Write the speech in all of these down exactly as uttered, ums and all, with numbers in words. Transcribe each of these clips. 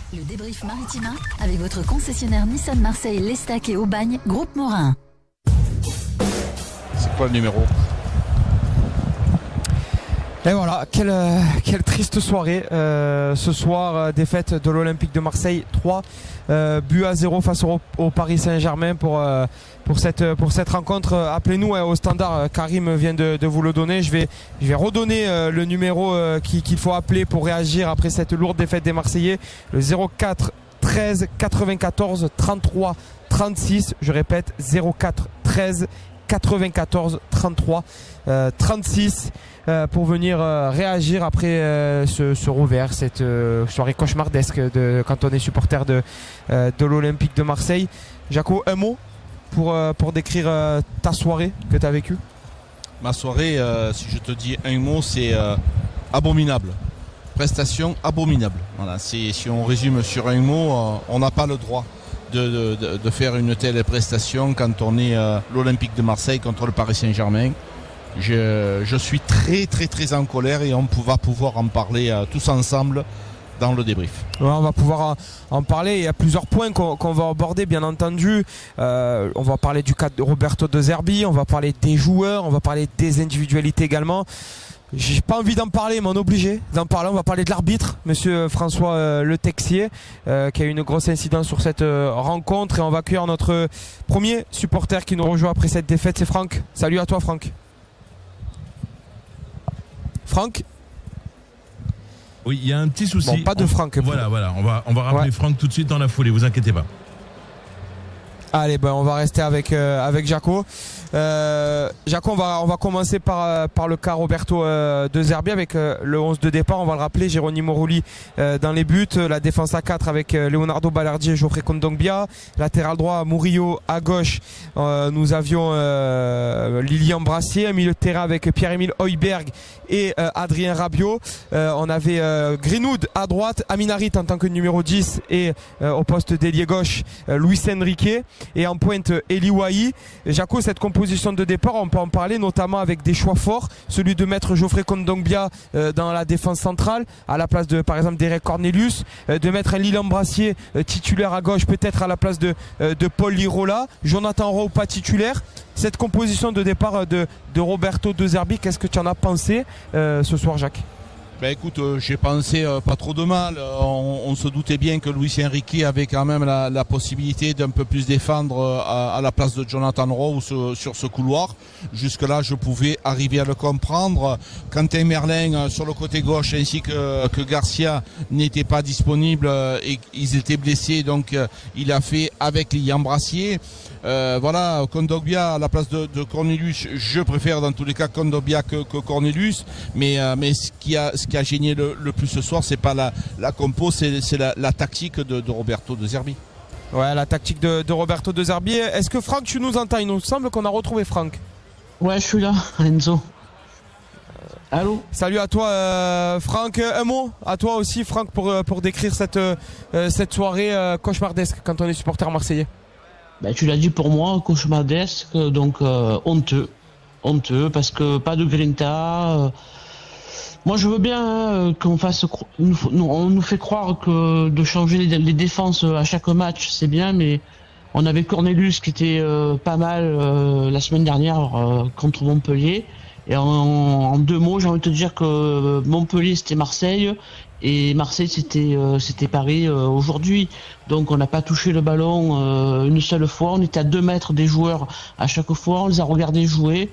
Le débrief Maritima avec votre concessionnaire Nissan Marseille, L'Estaque et Aubagne, Groupe Morin. C'est quoi le numéro ? Et voilà, quelle, euh, quelle triste soirée. Euh, ce soir, euh, défaite de l'Olympique de Marseille, trois euh, buts à zéro face au, au Paris Saint-Germain pour, euh, pour, cette, pour cette rencontre. Appelez-nous hein, au standard, Karim vient de, de vous le donner. Je vais, je vais redonner euh, le numéro euh, qu'il, qu'il faut appeler pour réagir après cette lourde défaite des Marseillais. Le zéro quatre treize quatre-vingt-quatorze trente-trois trente-six. Je répète, zéro quatre treize quatre-vingt-quatorze trente-trois trente-six. Euh, pour venir euh, réagir après euh, ce, ce revers, cette euh, soirée cauchemardesque de, quand on est supporter de, euh, de l'Olympique de Marseille. Jaco, un mot pour, euh, pour décrire euh, ta soirée que tu as vécue ? Ma soirée, euh, si je te dis un mot, c'est euh, abominable. Prestation abominable. Voilà, c'est, si on résume sur un mot, euh, on n'a pas le droit de, de, de faire une telle prestation quand on est euh, l'Olympique de Marseille contre le Paris Saint-Germain. Je, je suis très très très en colère et on va pouvoir en parler euh, tous ensemble dans le débrief. Ouais, on va pouvoir en parler. Il y a plusieurs points qu'on, qu'on va aborder, bien entendu. Euh, on va parler du cas de Roberto De Zerbi, on va parler des joueurs, on va parler des individualités également. J'ai pas envie d'en parler, mais on est obligé d'en parler. On va parler de l'arbitre, monsieur François euh, Le Texier, euh, qui a eu une grosse incidence sur cette euh, rencontre. Et on va accueillir notre premier supporter qui nous rejoint après cette défaite, c'est Franck. Salut à toi, Franck. Franck ? Oui, il y a un petit souci. Bon, pas de Franck. On, voilà, voilà. On va, on va rappeler ouais. Franck tout de suite dans la foulée, vous inquiétez pas. Allez, ben on va rester avec euh, avec Jaco. Euh, Jaco, on va on va commencer par par le cas Roberto euh, De Zerbi avec euh, le onze de départ. On va le rappeler, Geronimo Rulli euh, dans les buts, la défense à quatre avec euh, Leonardo Balardi et Geoffrey Kondogbia, latéral droit Murillo, à gauche euh, nous avions euh, Lilian Brassier, un milieu de terrain avec Pierre-Emile Højbjerg et euh, Adrien Rabiot. Euh, on avait euh, Greenwood à droite, Amin Harit en tant que numéro dix et euh, au poste d'ailier gauche euh, Luis Enrique et en pointe Eli Wahi. Jaco, cette composition de départ, on peut en parler notamment avec des choix forts, celui de mettre Geoffrey Kondogbia euh, dans la défense centrale à la place de par exemple d'Eric Cornelius, euh, de mettre un Lilian Brassier euh, titulaire à gauche peut-être à la place de, euh, de Paul Lirola, Jonathan Rowe pas titulaire. Cette composition de départ de, de Roberto De Zerbi, qu'est-ce que tu en as pensé euh, ce soir, Jacques ? Ben écoute, euh, j'ai pensé euh, pas trop de mal. On, on se doutait bien que Luis Enrique avait quand même la, la possibilité d'un peu plus défendre euh, à, à la place de Jonathan Rowe sur, sur ce couloir. Jusque-là, je pouvais arriver à le comprendre. Quentin Merlin euh, sur le côté gauche ainsi que, que Garcia n'étaient pas disponibles euh, et ils étaient blessés, donc euh, il a fait avec Lilian Brassier. Euh, voilà, Kondogbia à la place de, de Cornelius, je préfère dans tous les cas Kondogbia que, que Cornelius, mais, euh, mais ce qui a, ce qui a gêné le, le plus ce soir, c'est pas la, la compo, c'est, c'est la, la tactique de, de Roberto De Zerbi. Ouais, la tactique de, de Roberto De Zerbi. Est-ce que Franck, tu nous entends ? Il nous semble qu'on a retrouvé Franck. Ouais, je suis là, Enzo. Allô ? Salut à toi euh, Franck, un mot à toi aussi Franck pour, pour décrire cette, euh, cette soirée euh, cauchemardesque quand on est supporter marseillais. Ben, tu l'as dit pour moi, cauchemardesque, donc euh, honteux. Honteux, parce que pas de grinta. Euh, moi je veux bien hein, qu'on fasse. Nous, on nous fait croire que de changer les, les défenses à chaque match, c'est bien, mais on avait Cornelius qui était euh, pas mal euh, la semaine dernière euh, contre Montpellier. Et en, en deux mots, j'ai envie de te dire que Montpellier c'était Marseille et Marseille c'était euh, c'était Paris euh, aujourd'hui. Donc on n'a pas touché le ballon euh, une seule fois. On était à deux mètres des joueurs à chaque fois. On les a regardés jouer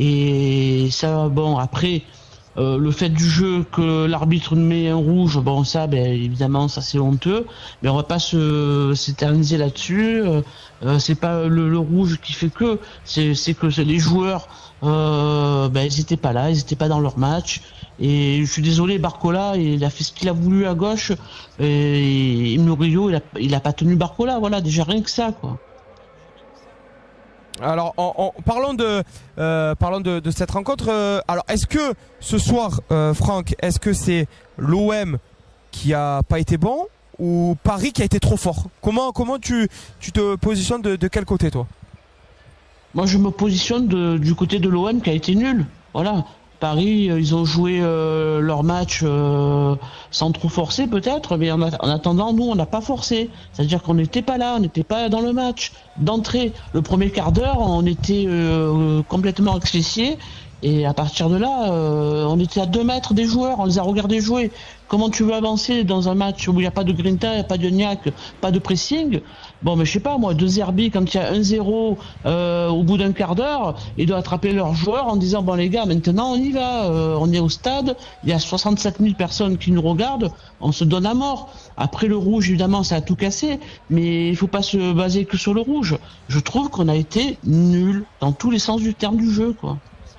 et ça bon après euh, le fait du jeu que l'arbitre met un rouge, bon ça ben évidemment ça c'est honteux. Mais on va pas se s'éterniser là-dessus. Euh, euh, c'est pas le, le rouge qui fait que c'est c'est que c'est les joueurs. Euh, ben ils étaient pas là, ils étaient pas dans leur match et je suis désolé, Barcola il a fait ce qu'il a voulu à gauche et, et Murillo il a, il a pas tenu Barcola, voilà déjà rien que ça quoi. Alors en, en, parlons de euh, parlons de, de cette rencontre. Euh, alors est-ce que ce soir, euh, Franck, est-ce que c'est l'O M qui a pas été bon ou Paris qui a été trop fort ? Comment comment tu tu te positionnes de, de quel côté toi ? Moi je me positionne de, du côté de l'O M qui a été nul. Voilà. Paris, ils ont joué euh, leur match euh, sans trop forcer peut-être, mais en, a, en attendant, nous, on n'a pas forcé. C'est-à-dire qu'on n'était pas là, on n'était pas dans le match. D'entrée, le premier quart d'heure, on était euh, complètement asphyxiés. Et à partir de là, euh, on était à deux mètres des joueurs, on les a regardés jouer. Comment tu veux avancer dans un match où il n'y a pas de grinta, il n'y a pas de gnac, pas de pressing? Bon, mais je sais pas, moi, deux Zerbi, quand il y a un zéro euh, au bout d'un quart d'heure, ils doivent attraper leurs joueurs en disant, bon les gars, maintenant on y va, euh, on est au stade, il y a soixante-sept mille personnes qui nous regardent, on se donne à mort. Après le rouge, évidemment, ça a tout cassé, mais il faut pas se baser que sur le rouge. Je trouve qu'on a été nuls dans tous les sens du terme du jeu, quoi.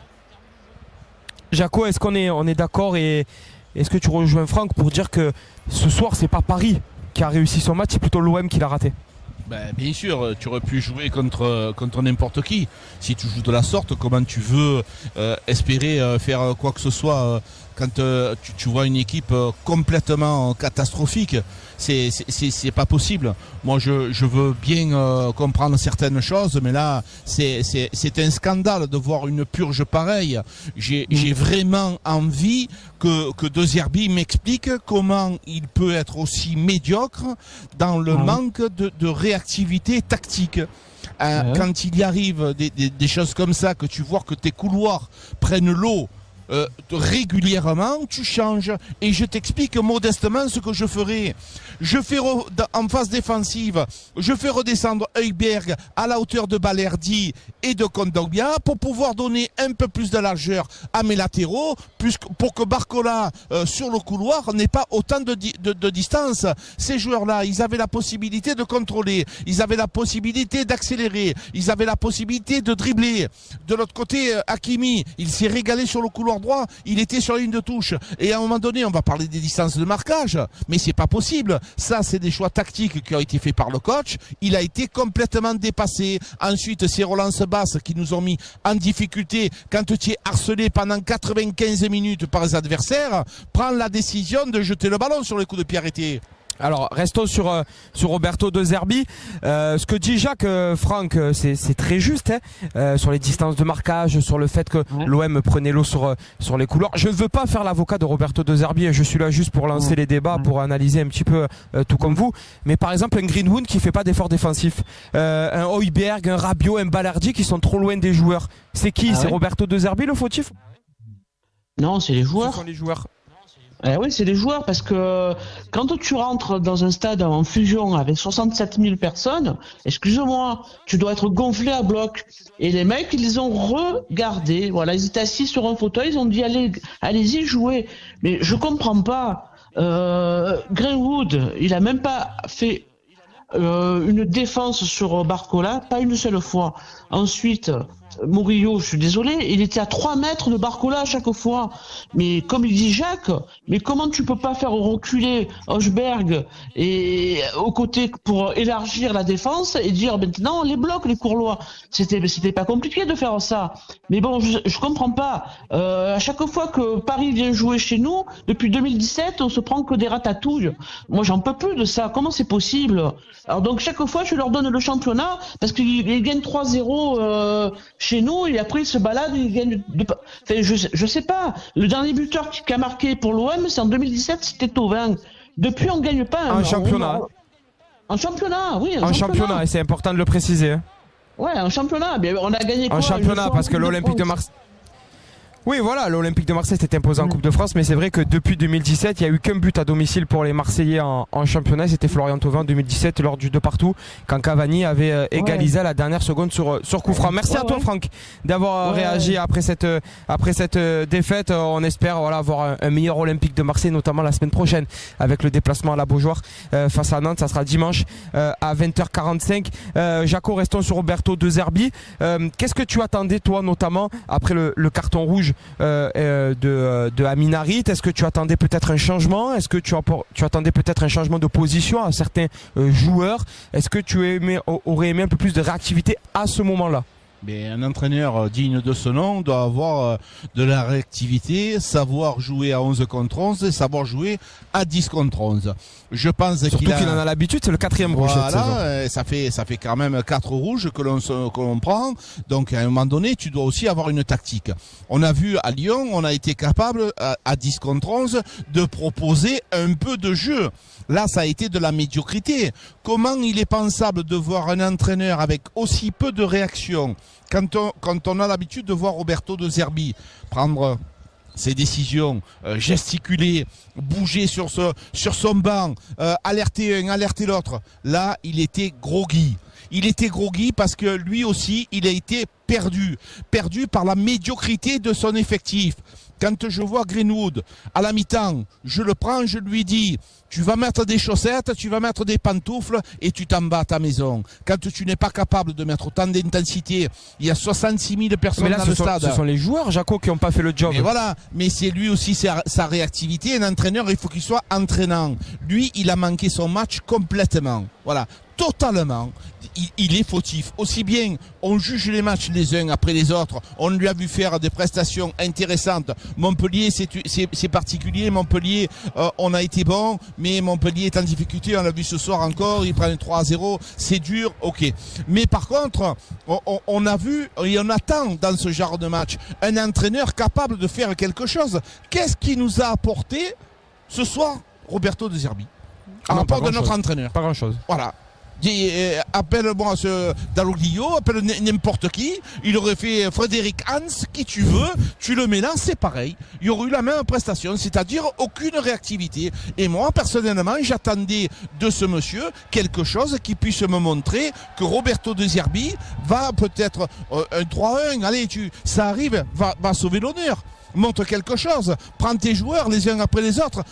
Jaco, est-ce qu'on est, on est d'accord et est-ce que tu rejoins Franck pour dire que ce soir, c'est pas Paris qui a réussi son match, c'est plutôt l'O M qui l'a raté? Ben, bien sûr, tu aurais pu jouer contre, contre n'importe qui. Si tu joues de la sorte, comment tu veux euh, espérer euh, faire quoi que ce soit euh, quand euh, tu, tu vois une équipe euh, complètement catastrophique? C'est, c'est, c'est pas possible. Moi, je, je veux bien euh, comprendre certaines choses, mais là, c'est, c'est, c'est un scandale de voir une purge pareille. J'ai, j'ai vraiment envie que, que De Zerbi m'explique comment il peut être aussi médiocre dans le ah. manque de, de réactivité tactique. Euh, ouais. Quand il y arrive des, des, des choses comme ça, que tu vois que tes couloirs prennent l'eau Euh, régulièrement, tu changes. Et je t'explique modestement ce que je ferai. Je fais re, en phase défensive, je fais redescendre Højbjerg à la hauteur de Balerdi et de Kondogbia pour pouvoir donner un peu plus de largeur à mes latéraux, puisque, pour que Barcola euh, sur le couloir n'ait pas autant de, de, de distance. Ces joueurs-là, ils avaient la possibilité de contrôler, ils avaient la possibilité d'accélérer, ils avaient la possibilité de dribbler. De l'autre côté, euh, Hakimi, il s'est régalé sur le couloir droit, il était sur la ligne de touche. Et à un moment donné, on va parler des distances de marquage, mais c'est pas possible. Ça, c'est des choix tactiques qui ont été faits par le coach. Il a été complètement dépassé. Ensuite, ces relances basses qui nous ont mis en difficulté quand tu es harcelé pendant quatre-vingt-quinze minutes par les adversaires, prends la décision de jeter le ballon sur les coups de pied arrêtés. Alors restons sur euh, sur Roberto De Zerbi. Euh, ce que dit Jacques euh, Franck, euh, c'est c'est très juste hein, euh, sur les distances de marquage, sur le fait que ouais. l'O M prenait l'eau sur euh, sur les couloirs. Je ne veux pas faire l'avocat de Roberto De Zerbi. Je suis là juste pour lancer ouais. les débats, ouais. pour analyser un petit peu euh, tout comme vous. Mais par exemple un Greenwood qui fait pas d'effort défensif, euh, un Højbjerg, un Rabiot, un Balerdi qui sont trop loin des joueurs. C'est qui? Ah c'est ouais. Roberto De Zerbi le fautif? Non, c'est les joueurs. Ce sont les joueurs. Eh oui, c'est les joueurs, parce que quand tu rentres dans un stade en fusion avec soixante-sept mille personnes, excuse-moi, tu dois être gonflé à bloc. Et les mecs, ils les ont regardés. Voilà, ils étaient assis sur un fauteuil, ils ont dit allez, allez-y, jouez. Mais je comprends pas. Euh, Greenwood, il a même pas fait euh, une défense sur Barcola, pas une seule fois. Ensuite, Murillo, je suis désolé, il était à trois mètres de Barcola à chaque fois. Mais comme il dit Jacques, mais comment tu peux pas faire reculer Højbjerg et aux côtés pour élargir la défense et dire maintenant on les bloque les Courlois. C'était c'était pas compliqué de faire ça. Mais bon, je, je comprends pas. Euh, à chaque fois que Paris vient jouer chez nous, depuis deux mille dix-sept, on se prend que des ratatouilles. Moi, j'en peux plus de ça. Comment c'est possible? Alors donc chaque fois, je leur donne le championnat parce qu'ils ils gagnent trois zéro euh, chez nous et après ils se baladent, ils gagnent. De... Enfin, je je sais pas. Le dernier buteur qui, qui a marqué pour l'O M, c'est en deux mille dix-sept, c'était Thauvin. Depuis, on gagne pas. En hein, championnat. On... En championnat, oui. En, en championnat, championnat et c'est important de le préciser. Hein. Ouais, en championnat. Mais on a gagné quoi? En championnat, parce que l'Olympique de Marseille. Oui, voilà, l'Olympique de Marseille s'était imposé en Coupe de France, mais c'est vrai que depuis deux mille dix-sept, il n'y a eu qu'un but à domicile pour les Marseillais en, en championnat. C'était Florian Thauvin en deux mille dix-sept lors du deux partout, quand Cavani avait euh, égalisé ouais. à la dernière seconde sur sur coup franc. Merci ouais, à toi, ouais. Franck, d'avoir ouais. réagi après cette euh, après cette euh, défaite. Euh, on espère voilà avoir un, un meilleur Olympique de Marseille, notamment la semaine prochaine avec le déplacement à la Beaujoire euh, face à Nantes. Ça sera dimanche euh, à vingt heures quarante-cinq. Euh, Jaco, restons sur Roberto De Zerbi. Euh, Qu'est-ce que tu attendais toi, notamment après le, le carton rouge euh, euh, de, de Amin Harit? Est-ce que tu attendais peut-être un changement? Est-ce que tu, tu attendais peut-être un changement de position à certains euh, joueurs? Est-ce que tu aimé, aurais aimé un peu plus de réactivité à ce moment-là? Mais un entraîneur digne de ce nom doit avoir de la réactivité, savoir jouer à onze contre onze et savoir jouer à dix contre onze. Je pense Surtout qu'il a... qu'il en a l'habitude, c'est le quatrième rouge cette saison. Voilà, ça fait, ça fait quand même quatre rouges que l'on, que l'on prend. Donc, à un moment donné, tu dois aussi avoir une tactique. On a vu à Lyon, on a été capable, à, à dix contre onze, de proposer un peu de jeu. Là, ça a été de la médiocrité. Comment il est pensable de voir un entraîneur avec aussi peu de réaction quand on, quand on a l'habitude de voir Roberto De Zerbi prendre ses décisions, euh, gesticuler, bouger sur, ce, sur son banc, euh, alerter un, alerter l'autre. Là, il était groggy. Il était groggy parce que lui aussi, il a été perdu. Perdu par la médiocrité de son effectif. Quand je vois Greenwood à la mi-temps, je le prends, je lui dis, tu vas mettre des chaussettes, tu vas mettre des pantoufles et tu t'en vas à ta maison. Quand tu n'es pas capable de mettre autant d'intensité, il y a soixante-six mille personnes mais là, dans ce le sont, stade. Ce sont les joueurs, Jaco, qui n'ont pas fait le job. Mais voilà, mais c'est lui aussi sa, sa réactivité. Un entraîneur, il faut qu'il soit entraînant. Lui, il a manqué son match complètement. Voilà, totalement. Il, il est fautif. Aussi bien, on juge les matchs les uns après les autres. On lui a vu faire des prestations intéressantes. Montpellier, c'est, c'est, c'est particulier. Montpellier, euh, on a été bon, mais Montpellier est en difficulté. On l'a vu ce soir encore. Ils prennent trois à zéro. C'est dur, ok. Mais par contre, on, on, on a vu et on attend dans ce genre de match un entraîneur capable de faire quelque chose. Qu'est-ce qui nous a apporté ce soir Roberto De Zerbi? À rapport de notre entraîneur. Pas grand-chose. Voilà. Dis, euh, appelle-moi ce Dalloglio, appelle n'importe qui. Il aurait fait Frédéric Hans, qui tu veux. Tu le mets là, c'est pareil. Il y aurait eu la même prestation, c'est-à-dire aucune réactivité. Et moi, personnellement, j'attendais de ce monsieur quelque chose qui puisse me montrer que Roberto De Zerbi va peut-être euh, un trois un. Allez, tu, ça arrive, va, va sauver l'honneur. Montre quelque chose. Prends tes joueurs les uns après les autres.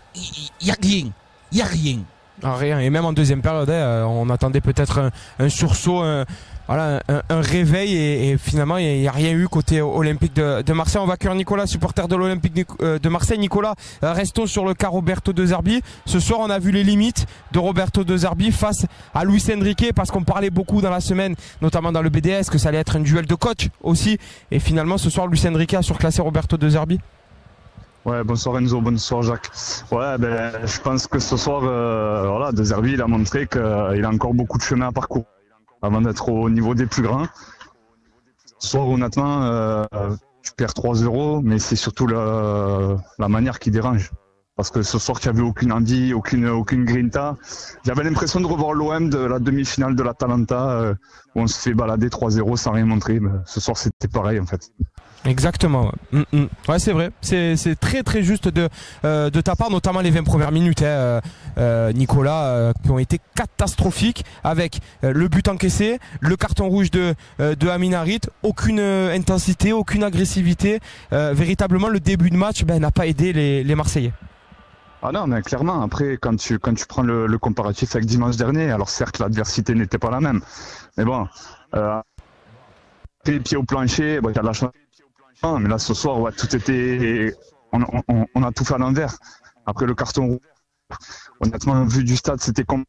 Il n'y a rien. Il n'y a rien. Ah, rien. Et même en deuxième période, hein, on attendait peut-être un, un sursaut, un, voilà, un, un réveil et, et finalement il n'y a, a rien eu côté Olympique de, de Marseille. On va accueillir Nicolas, supporter de l'Olympique de Marseille. Nicolas, restons sur le cas Roberto De Zerbi. Ce soir, on a vu les limites de Roberto De Zerbi face à Luis Enrique, parce qu'on parlait beaucoup dans la semaine, notamment dans le B D S, que ça allait être un duel de coach aussi. Et finalement, ce soir, Luis Enrique a surclassé Roberto De Zerbi. Ouais, bonsoir Enzo, bonsoir Jacques. Ouais, ben, je pense que ce soir, euh, voilà, De Zerbi, il a montré qu'il a encore beaucoup de chemin à parcourir avant d'être au niveau des plus grands. Ce soir, honnêtement, euh, tu perds trois zéro, mais c'est surtout la, la manière qui dérange. Parce que ce soir, tu n'avais aucune envie, aucune, aucune grinta. J'avais l'impression de revoir l'O M de la demi-finale de l'Atalanta, euh, où on se fait balader trois zéro sans rien montrer. Mais ce soir, c'était pareil, en fait. Exactement. Ouais, mm, mm. Ouais, c'est vrai. C'est, c'est très très juste de, euh, de ta part, notamment les vingt premières minutes, hein, euh, Nicolas, euh, qui ont été catastrophiques, avec euh, le but encaissé, le carton rouge de, euh, de Amin Harit, aucune euh, intensité, aucune agressivité. Euh, véritablement, le début de match ben, n'a pas aidé les, les Marseillais. Ah non, mais clairement, après, quand tu, quand tu prends le, le comparatif avec dimanche dernier, alors certes, l'adversité n'était pas la même. Mais bon, euh, les pieds au plancher, bon, il y a de la chance. Mais là, ce soir, ouais, tout était. On, on, on a tout fait à l'envers. Après le carton rouge, honnêtement, vu du stade, c'était comme.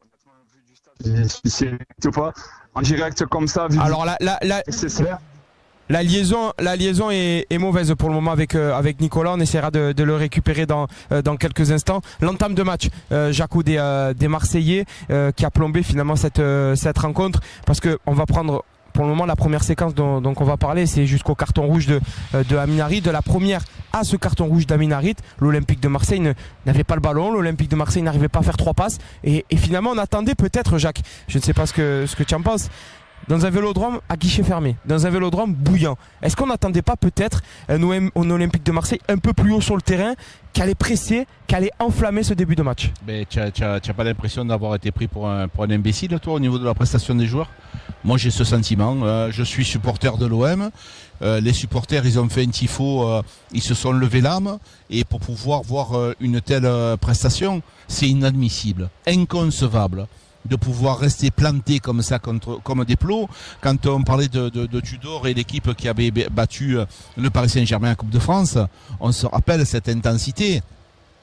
C'est pas en direct comme ça. Vu Alors, la, la, la, la liaison, la liaison est, est mauvaise pour le moment avec, euh, avec Nicolas. On essaiera de, de le récupérer dans, euh, dans quelques instants. L'entame de match, euh, Jaco, des, euh, des Marseillais, euh, qui a plombé finalement cette, euh, cette rencontre. Parce qu'on va prendre. Pour le moment, la première séquence dont, dont on va parler, c'est jusqu'au carton rouge de, de Amin Harit. De la première à ce carton rouge d'Amin Harit, l'Olympique de Marseille ne, n'avait pas le ballon. L'Olympique de Marseille n'arrivait pas à faire trois passes. Et, et finalement, on attendait peut-être, Jacques, je ne sais pas ce que, ce que tu en penses, dans un vélodrome à guichet fermé, dans un vélodrome bouillant. Est-ce qu'on n'attendait pas peut-être un, O M, un Olympique de Marseille un peu plus haut sur le terrain, qui allait presser, qui allait enflammer ce début de match? Mais tu n'as pas l'impression d'avoir été pris pour un, pour un imbécile, toi, au niveau de la prestation des joueurs? Moi, j'ai ce sentiment. Euh, je suis supporter de l'O M. Euh, les supporters, ils ont fait un tifo, euh, ils se sont levés l'âme. Et pour pouvoir voir euh, une telle euh, prestation, c'est inadmissible, inconcevable de pouvoir rester planté comme ça contre, comme des plots. Quand on parlait de, de, de Tudor et l'équipe qui avait battu le Paris Saint-Germain en Coupe de France, on se rappelle cette intensité.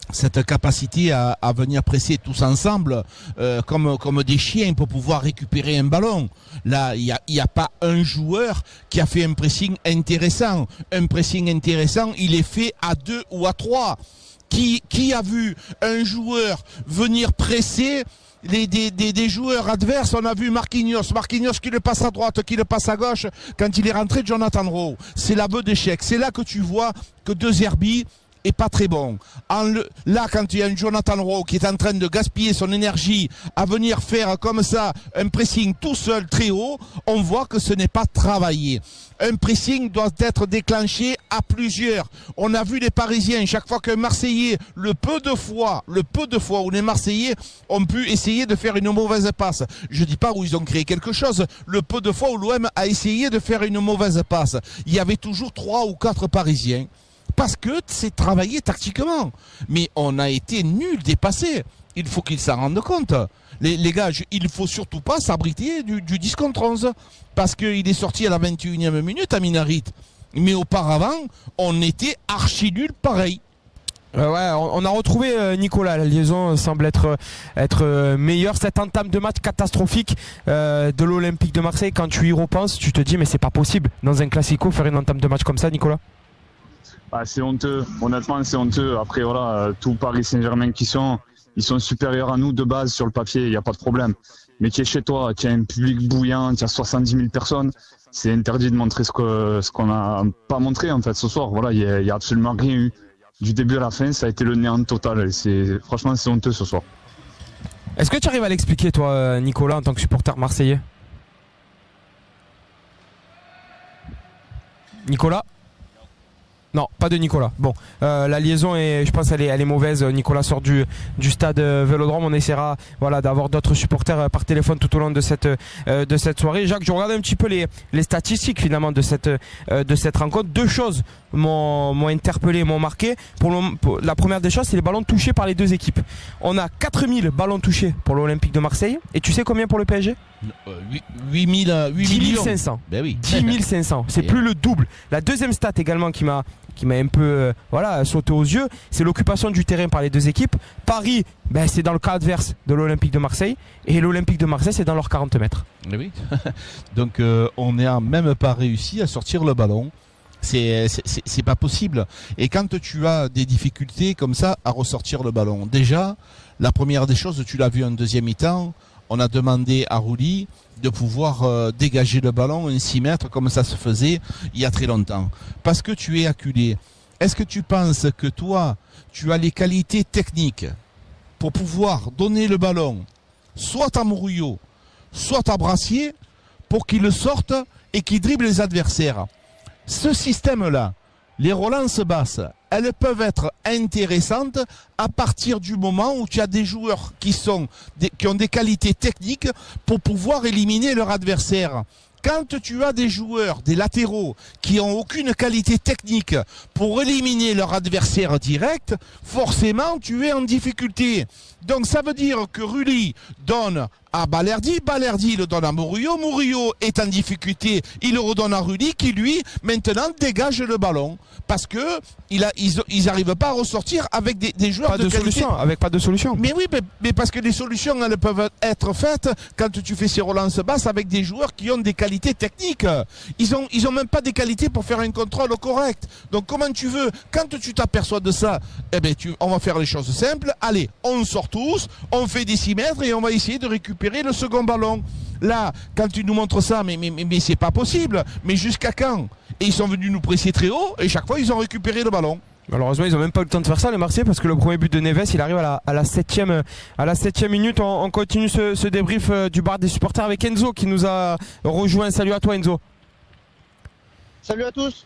cette capacité à, à venir presser tous ensemble euh, comme comme des chiens pour pouvoir récupérer un ballon. Là, il y a il y a pas un joueur qui a fait un pressing intéressant. Un pressing intéressant, il est fait à deux ou à trois. Qui qui a vu un joueur venir presser les des, des des joueurs adverses? On a vu Marquinhos, Marquinhos qui le passe à droite, qui le passe à gauche quand il est rentré Jonathan Rowe. C'est l'aveu d'échec. C'est là que tu vois que De Zerbi est pas très bon. En le, là, quand il y a un Jonathan Rowe qui est en train de gaspiller son énergie à venir faire comme ça un pressing tout seul très haut, on voit que ce n'est pas travaillé. Un pressing doit être déclenché à plusieurs. On a vu les Parisiens, chaque fois qu'un Marseillais, le peu de fois, le peu de fois où les Marseillais ont pu essayer de faire une mauvaise passe. Je dis pas où ils ont créé quelque chose. Le peu de fois où l'O M a essayé de faire une mauvaise passe, il y avait toujours trois ou quatre Parisiens. Parce que c'est travaillé tactiquement. Mais on a été nuls, dépassés. Il faut qu'ils s'en rendent compte. Les, les gars, je, il ne faut surtout pas s'abriter du, du dix contre onze. Parce qu'il est sorti à la vingt et unième minute à Minarit. Mais auparavant, on était archi nuls pareil. Euh, ouais, on, on a retrouvé euh, Nicolas. La liaison semble être, être euh, meilleure. Cette entame de match catastrophique euh, de l'Olympique de Marseille, quand tu y repenses, tu te dis mais c'est pas possible dans un classico faire une entame de match comme ça, Nicolas. Ah, c'est honteux, honnêtement c'est honteux. Après voilà, tout Paris Saint-Germain qui sont, ils sont supérieurs à nous de base sur le papier, il n'y a pas de problème. Mais tu es chez toi, tu as un public bouillant, tu as soixante-dix mille personnes, c'est interdit de montrer ce que ce qu'on n'a pas montré en fait ce soir. Voilà, il n'y a, y a absolument rien eu. Du début à la fin, ça a été le néant total. C'est, franchement c'est honteux ce soir. Est-ce que tu arrives à l'expliquer toi Nicolas en tant que supporter marseillais? Nicolas? Non, pas de Nicolas. Bon, euh, la liaison est, je pense, elle est, elle est mauvaise. Nicolas sort du, du stade Vélodrome. On essaiera, voilà, d'avoir d'autres supporters par téléphone tout au long de cette, euh, de cette soirée. Jacques, je regarde un petit peu les, les statistiques finalement de cette, euh, de cette rencontre. Deux choses m'ont, m'ont interpellé, m'ont marqué. Pour, le, pour la première des choses, c'est les ballons touchés par les deux équipes. On a quatre mille ballons touchés pour l'Olympique de Marseille. Et tu sais combien pour le P S G? huit mille, dix mille cinq cents. Ben oui. dix mille cinq cents. C'est plus le double. La deuxième stat également qui m'a qui m'a un peu euh, voilà, sauté aux yeux, c'est l'occupation du terrain par les deux équipes. Paris, ben, c'est dans le cas adverse de l'Olympique de Marseille, et l'Olympique de Marseille, c'est dans leurs quarante mètres. Oui. Donc euh, on n'a même pas réussi à sortir le ballon. C'est, c'est, c'est pas possible. Et quand tu as des difficultés comme ça à ressortir le ballon, déjà, la première des choses, tu l'as vu en deuxième mi-temps, on a demandé à Rouli de pouvoir euh, dégager le ballon un six mètres comme ça se faisait il y a très longtemps. Parce que tu es acculé. Est-ce que tu penses que toi, tu as les qualités techniques pour pouvoir donner le ballon soit à Murillo, soit à Brassier, pour qu'il le sorte et qu'il dribble les adversaires? Ce système-là, les relances basses, elles peuvent être intéressantes à partir du moment où tu as des joueurs qui sont des, qui ont des qualités techniques pour pouvoir éliminer leur adversaire. Quand tu as des joueurs, des latéraux, qui ont aucune qualité technique pour éliminer leur adversaire direct, forcément tu es en difficulté. Donc ça veut dire que Rulli donne à Balerdi, Balerdi le donne à Murillo, Murillo est en difficulté, il le redonne à Rulli qui lui maintenant dégage le ballon parce que il a, ils, ils arrivent pas à ressortir avec des, des joueurs pas de, de qualité. solution, avec pas de solution. Mais oui, mais, mais parce que les solutions elles peuvent être faites quand tu fais ces relances basses avec des joueurs qui ont des qualités techniques. Ils ont, ils ont même pas des qualités pour faire un contrôle correct. Donc comment tu veux, quand tu t'aperçois de ça, eh ben tu, on va faire les choses simples. Allez, on sort tous, on fait des six mètres et on va essayer de récupérer le second ballon. Là, quand tu nous montres ça, mais, mais, mais, mais c'est pas possible. Mais jusqu'à quand? Et ils sont venus nous presser très haut et chaque fois ils ont récupéré le ballon. Malheureusement, ils n'ont même pas eu le temps de faire ça, les Marseillais, parce que le premier but de Neves, il arrive à la, à la septième, à la septième minute. On, on continue ce, ce débrief euh, du bar des supporters avec Enzo qui nous a rejoint. Salut à toi, Enzo. Salut à tous.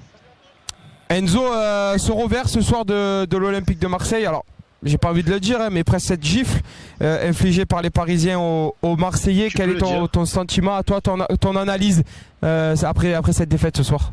Enzo euh, se revers ce soir de, de l'Olympique de Marseille. Alors, j'ai pas envie de le dire, hein, mais presque cette gifle euh, infligée par les Parisiens aux, aux Marseillais. Tu Quel est ton, ton sentiment à toi, ton, ton analyse euh, après, après cette défaite ce soir?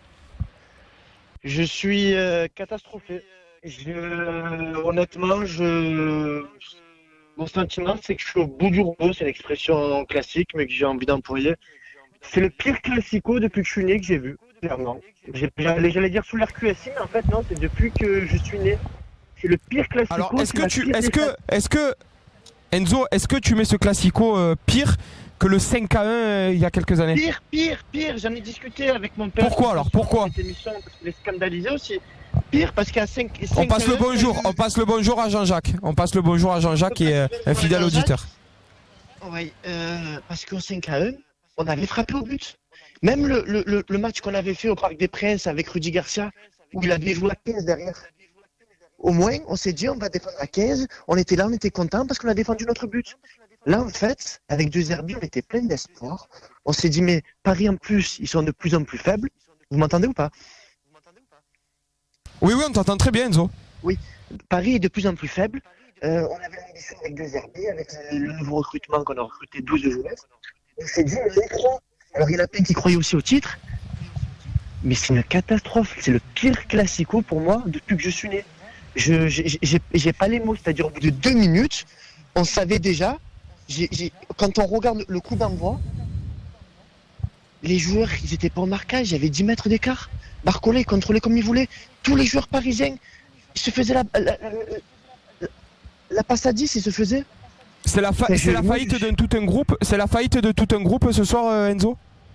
Je suis euh, catastrophé. Je, honnêtement, je, mon sentiment, c'est que je suis au bout du rouleau. C'est l'expression classique, mais que j'ai envie d'employer. C'est le pire classico depuis que je suis né que j'ai vu, clairement. J'allais dire sous l'R Q S I, mais en fait, non, c'est depuis que je suis né. C'est le pire classico. Alors, est-ce que la tu, pire est-ce que, défaite. est-ce que, Enzo, est-ce que tu mets ce classico euh, pire que le cinq à un euh, il y a quelques années? Pire, pire, pire. J'en ai discuté avec mon père. Pourquoi alors? Pourquoi? Cette émission, parce qu'il est scandalisé aussi. Pire parce qu'à cinq. On passe le bonjour, on passe le bonjour à Jean-Jacques. On passe le bonjour à Jean-Jacques qui est euh, un fidèle auditeur. Oui, euh, parce qu'au cinq à un, on avait frappé au but. Même le, le, le, le match qu'on avait fait au Parc des Princes avec Rudy Garcia, où il avait joué à quinze derrière. Au moins, on s'est dit, on va défendre à quinze. On était là, on était content parce qu'on a défendu notre but. Là, en fait, avec deux Herbies, on était plein d'espoir. On s'est dit, mais Paris, en plus, ils sont de plus en plus faibles. Vous m'entendez ou pas? Oui, oui, on t'entend très bien, Enzo. Oui, Paris est de plus en plus faible. Euh, on avait l'ambition avec deux Herbies, avec le, le nouveau recrutement qu'on a recruté douze joueurs. On s'est dit, on y croit. Alors, il y en a plein qui croyaient aussi au titre. Mais c'est une catastrophe. C'est le pire classico pour moi depuis que je suis né. Je j'ai pas les mots. C'est-à-dire, au bout de deux minutes, on savait déjà. J'ai, j'ai, quand on regarde le coup d'envoi, les joueurs, ils étaient pas au marquage. Il y avait dix mètres d'écart. Barcola, il contrôlait comme il voulait. Tous les joueurs parisiens, ils se faisaient la, la, la, la, la passe à dix, ils se faisaient. C'est la, fa c'est je, la moi, faillite je... de tout un groupe. C'est la faillite de tout un groupe ce soir, euh, Enzo.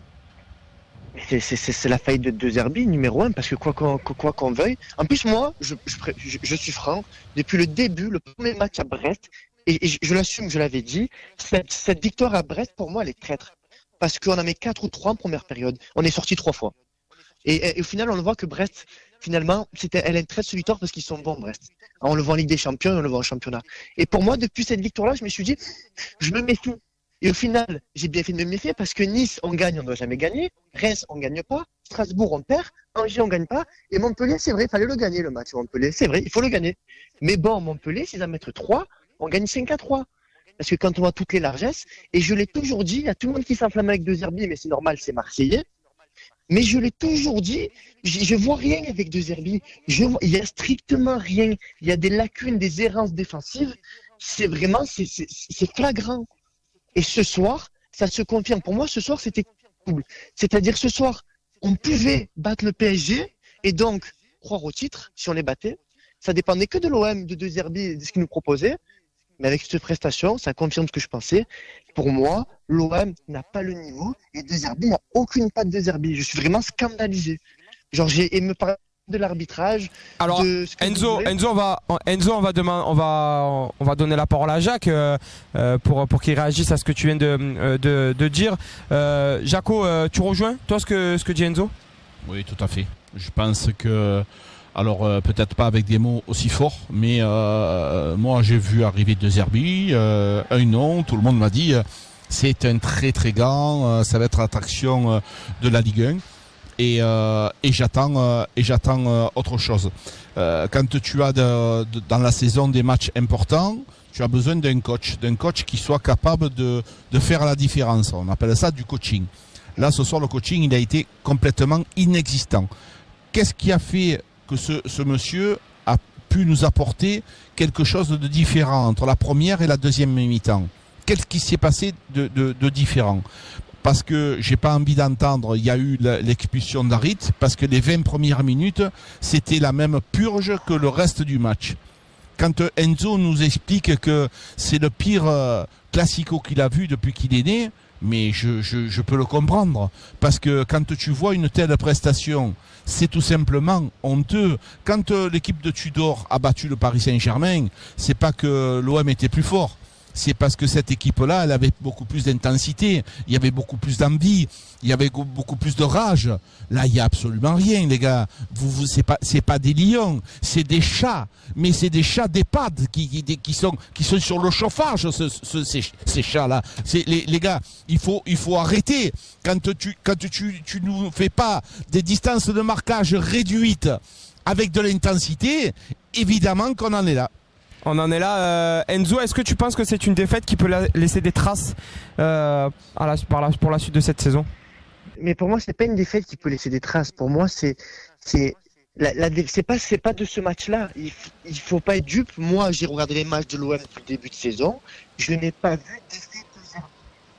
C'est la faillite de deux Herbies, numéro un, parce que quoi qu'on quoi qu'on veuille. En plus, moi, je, je, je, je suis franc. Depuis le début, le premier match à Brest, et, et je, je l'assume, je l'avais dit, cette, cette victoire à Brest, pour moi, elle est traître. Parce qu'on en met quatre ou trois en première période. On est sorti trois fois. Et, et, et au final, on le voit que Brest, finalement, c'était, elle est une traître solitoire parce qu'ils sont bons, Brest. On le voit en Ligue des Champions et on le voit en championnat. Et pour moi, depuis cette victoire-là, je me suis dit, je me méfie. Et au final, j'ai bien fait de me méfier parce que Nice, on gagne, on ne doit jamais gagner. Reims, on ne gagne pas. Strasbourg, on perd. Angers, on ne gagne pas. Et Montpellier, c'est vrai, il fallait le gagner, le match. Montpellier, c'est vrai, il faut le gagner. Mais bon, Montpellier, s'ils en mettent trois, on gagne cinq à trois. Parce que quand on voit toutes les largesses, et je l'ai toujours dit, il y a tout le monde qui s'enflamme avec deux Herbies, mais c'est normal, c'est Marseillais. Mais je l'ai toujours dit, je, je vois rien avec deux Herbies. Je vois, il y a strictement rien. Il y a des lacunes, des errances défensives. C'est vraiment, c'est, c'est, c'est flagrant. Et ce soir, ça se confirme. Pour moi, ce soir, c'était cool. C'est-à-dire, ce soir, on pouvait battre le P S G et donc croire au titre si on les battait. Ça dépendait que de l'O M, de deux Herbies, de ce qu'ils nous proposaient. Mais avec cette prestation, ça confirme ce que je pensais. Pour moi, l'O M n'a pas le niveau et deux Herbies n'a aucune patte de deux Herbies. Je suis vraiment scandalisé. Genre, j'ai aimé parler de l'arbitrage. Alors, de ce Enzo, Enzo, on va, Enzo, on va demander, on va, on va donner la parole à Jacques euh, pour pour qu'il réagisse à ce que tu viens de de, de dire. Euh, Jaco, euh, tu rejoins toi ce que ce que dit Enzo? Oui, tout à fait. Je pense que, alors euh, peut-être pas avec des mots aussi forts, mais euh, moi j'ai vu arriver deux Herbies, euh, un nom, tout le monde m'a dit euh, c'est un très très grand, euh, ça va être l'attraction euh, de la Ligue un. Et, euh, et j'attends euh, et j'attends euh, autre chose. Euh, quand tu as de, de, dans la saison des matchs importants, tu as besoin d'un coach, d'un coach qui soit capable de, de faire la différence. On appelle ça du coaching. Là, ce soir, le coaching, il a été complètement inexistant. Qu'est-ce qui a fait que ce, ce monsieur a pu nous apporter quelque chose de différent entre la première et la deuxième mi-temps? Qu'est-ce qui s'est passé de, de, de différent? Parce que j'ai pas envie d'entendre, il y a eu l'expulsion d'Harit, parce que les vingt premières minutes, c'était la même purge que le reste du match. Quand Enzo nous explique que c'est le pire euh, classico qu'il a vu depuis qu'il est né, mais je, je, je peux le comprendre. Parce que quand tu vois une telle prestation, c'est tout simplement honteux. Quand euh, l'équipe de Tudor a battu le Paris Saint-Germain, c'est pas que l'O M était plus fort. C'est parce que cette équipe-là, elle avait beaucoup plus d'intensité, il y avait beaucoup plus d'envie, il y avait beaucoup plus de rage. Là, il n'y a absolument rien, les gars. Vous, vous, c'est pas, c'est pas des lions, c'est des chats, mais c'est des chats d'EHPAD qui, qui, qui sont, qui sont sur le chauffage, ce, ce, ces, ces chats-là. C'est les, les gars, il faut, il faut arrêter. Quand tu, quand tu, tu nous fais pas des distances de marquage réduites avec de l'intensité, évidemment qu'on en est là. On en est là. Euh, Enzo, est-ce que tu penses que c'est une défaite qui peut la, laisser des traces euh, à la, par la, pour la suite de cette saison? Mais pour moi, c'est pas une défaite qui peut laisser des traces. Pour moi, c'est c'est la, la, c'est pas c'est pas de ce match-là. Il, il faut pas être dupe. Moi, j'ai regardé les matchs de l'O M depuis le début de saison. Je n'ai pas vu d'effet de zéro.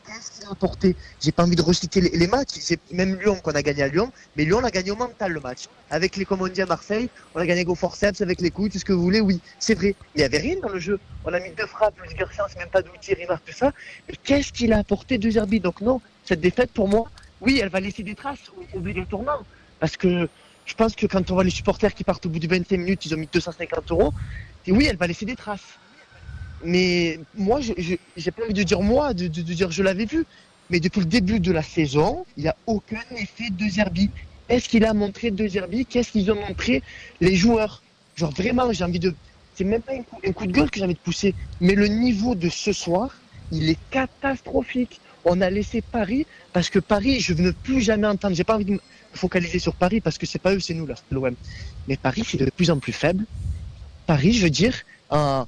qu'est-ce qu'il a apporté? J'ai pas envie de reciter les, les matchs. C'est même Lyon qu'on a gagné à Lyon, mais Lyon on a gagné au mental le match. Avec les, comme on dit à Marseille, on a gagné au forceps avec les coups, tout ce que vous voulez, oui, c'est vrai. Il n'y avait rien dans le jeu. On a mis deux frappes, plus Garchance, même pas d'outils, Rimard, tout ça. Mais qu'est-ce qu'il a apporté deux Zerbi? Donc non, cette défaite pour moi, oui, elle va laisser des traces obligatoirement. Parce que je pense que quand on voit les supporters qui partent au bout de vingt-cinq minutes, ils ont mis deux cent cinquante euros, et oui, elle va laisser des traces. Mais moi, je j'ai pas envie de dire moi, de, de, de dire je l'avais vu. Mais depuis le début de la saison, il n'y a aucun effet de Zerbi. Est-ce qu'il a montré de Zerbi? Qu'est-ce qu'ils ont montré les joueurs? Genre vraiment, j'ai envie de... C'est même pas un coup, un coup de gueule que j'ai envie de pousser. Mais le niveau de ce soir, il est catastrophique. On a laissé Paris, parce que Paris, je ne veux plus jamais entendre. J'ai pas envie de me focaliser sur Paris, parce que c'est pas eux, c'est nous, là, c'est l'O M. Mais Paris, c'est de plus en plus faible. Paris, je veux dire... Euh,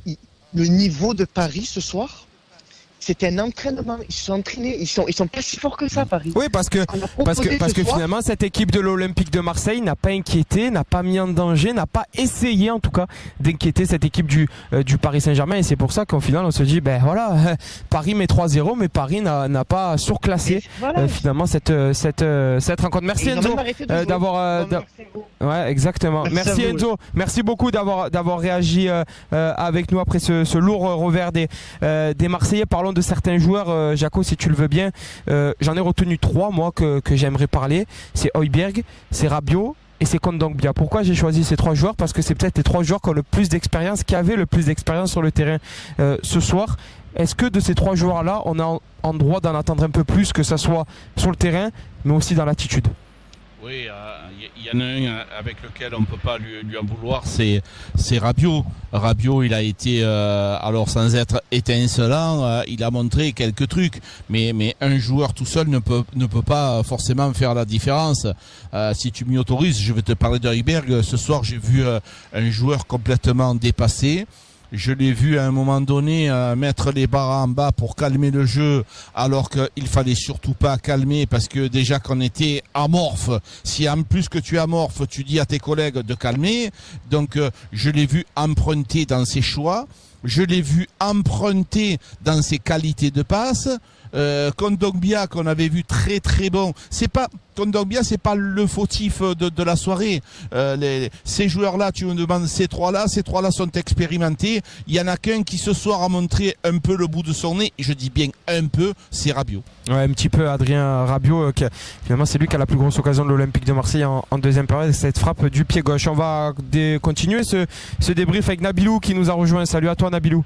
le niveau de Paris ce soir, c'était un entraînement. Ils se sont entraînés, ils sont, ils sont pas si forts que ça, Paris. Oui, parce que, parce que, parce que finalement, cette équipe de l'Olympique de Marseille n'a pas inquiété, n'a pas mis en danger, n'a pas essayé en tout cas d'inquiéter cette équipe du, euh, du Paris Saint-Germain. Et c'est pour ça qu'au final, on se dit, ben voilà, Paris met trois zéro, mais Paris n'a pas surclassé voilà. euh, finalement cette, cette, cette rencontre. Merci Enzo euh, d'avoir. Euh, ouais, exactement. Merci, Merci Enzo. Merci beaucoup d'avoir d'avoir réagi euh, euh, avec nous après ce, ce lourd revers des, euh, des Marseillais. Parlons de certains joueurs, euh, Jaco, si tu le veux bien. Euh, J'en ai retenu trois, moi, que, que j'aimerais parler. C'est Højbjerg, c'est Rabiot et c'est Kondogbia. Pourquoi j'ai choisi ces trois joueurs? Parce que c'est peut-être les trois joueurs qui ont le plus d'expérience, qui avaient le plus d'expérience sur le terrain euh, ce soir. Est-ce que de ces trois joueurs-là, on a en, en droit d'en attendre un peu plus, que ça soit sur le terrain, mais aussi dans l'attitude? Oui, il euh, y, y en a un avec lequel on ne peut pas lui, lui en vouloir, c'est c'est Rabiot. Rabiot, il a été, euh, alors sans être étincelant, euh, il a montré quelques trucs, mais mais un joueur tout seul ne peut ne peut pas forcément faire la différence. Euh, si tu m'y autorises, je vais te parler de Højbjerg. Ce soir, j'ai vu euh, un joueur complètement dépassé. Je l'ai vu à un moment donné euh, mettre les barres en bas pour calmer le jeu, alors qu'il fallait surtout pas calmer, parce que déjà qu'on était amorphe. Si en plus que tu es amorphe, tu dis à tes collègues de calmer. Donc euh, je l'ai vu emprunter dans ses choix, je l'ai vu emprunter dans ses qualités de passe. Euh, Kondogbia, qu'on avait vu très très bon, c'est pas Kondogbia, c'est pas le fautif de, de la soirée. Euh, les, ces joueurs-là, tu me demandes ces trois-là, ces trois-là sont expérimentés. Il y en a qu'un qui ce soir a montré un peu le bout de son nez. Je dis bien un peu, c'est Rabiot. Ouais, un petit peu Adrien Rabiot. Euh, qui, finalement, c'est lui qui a la plus grosse occasion de l'Olympique de Marseille en, en deuxième période. Cette frappe du pied gauche. On va dé, continuer ce, ce débrief avec Nabilou qui nous a rejoint. Salut à toi, Nabilou.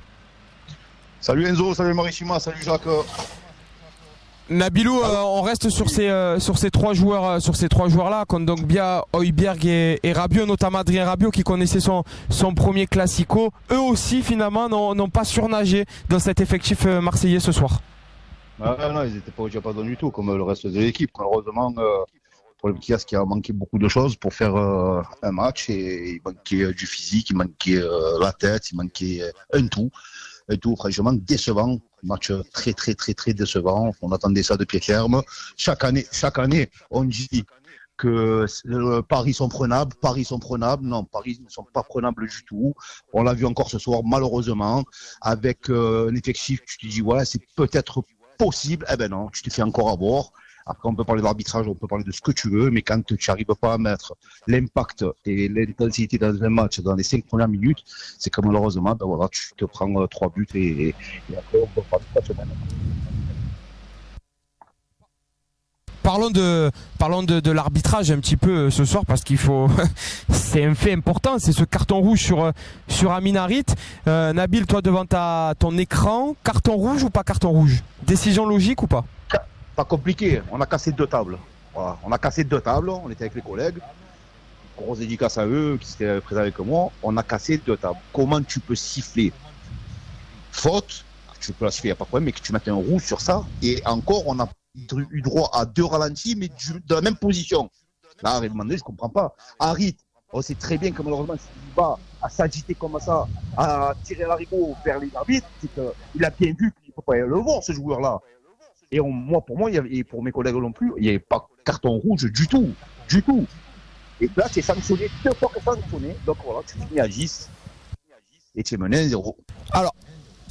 Salut Enzo, salut Marissima, salut Jacques. Nabilou, euh, on reste sur ces euh, sur ces trois joueurs euh, sur ces trois joueurs là, Kondogbia, Højbjerg et, et Rabiot, notamment Adrien Rabiot qui connaissait son son premier classico. Eux aussi finalement n'ont pas surnagé dans cet effectif euh, marseillais ce soir. Ah, non, ils n'étaient pas au diapason du tout comme le reste de l'équipe. Malheureusement, euh, pour le petit As qui a manqué beaucoup de choses pour faire euh, un match, et il manquait euh, du physique, il manquait euh, la tête, il manquait euh, un tout. Un tout franchement décevant, match très très très très décevant. On attendait ça de pied ferme. Chaque année, chaque année, on dit que euh, Paris sont prenables, Paris sont prenables. Non, Paris ne sont pas prenables du tout. On l'a vu encore ce soir, malheureusement, avec euh, un effectif. Tu te dis voilà, c'est peut-être possible. Eh ben non, tu te fais encore avoir. Après, on peut parler de l'arbitrage, on peut parler de ce que tu veux, mais quand tu n'arrives pas à mettre l'impact et l'intensité dans un match dans les cinq premières minutes, c'est que malheureusement, ben voilà, tu te prends euh, trois buts et, et, et après, on peut parler de trois semaines. Parlons de, parlons de, de l'arbitrage un petit peu ce soir, parce qu'il faut, c'est un fait important, c'est ce carton rouge sur, sur Amin Harit. Euh, Nabil, toi devant ta, ton écran, carton rouge ou pas carton rouge? Décision logique ou pas? Pas compliqué, on a cassé deux tables. Voilà. On a cassé deux tables, on était avec les collègues. Grosse dédicace à eux qui étaient présents avec moi. On a cassé deux tables. Comment tu peux siffler faute? Tu peux la siffler, il n'y a pas de problème, mais que tu mettes un rouge sur ça. Et encore, on a eu droit à deux ralentis, mais du, de la même position. Là, à un moment donné, je ne comprends pas. Harit, on sait très bien que malheureusement, s'il va à s'agiter comme ça, à tirer l'arigot vers les arbitres, c'est qu'il a bien vu qu'il ne faut pas le voir, ce joueur-là. Et on, moi, pour moi, il y avait, et pour mes collègues non plus, il n'y avait pas carton rouge du tout, du tout. Et là, c'est sanctionné, deux fois que sanctionné. Donc voilà, tu finis à dix et tu es mené à zéro. Alors,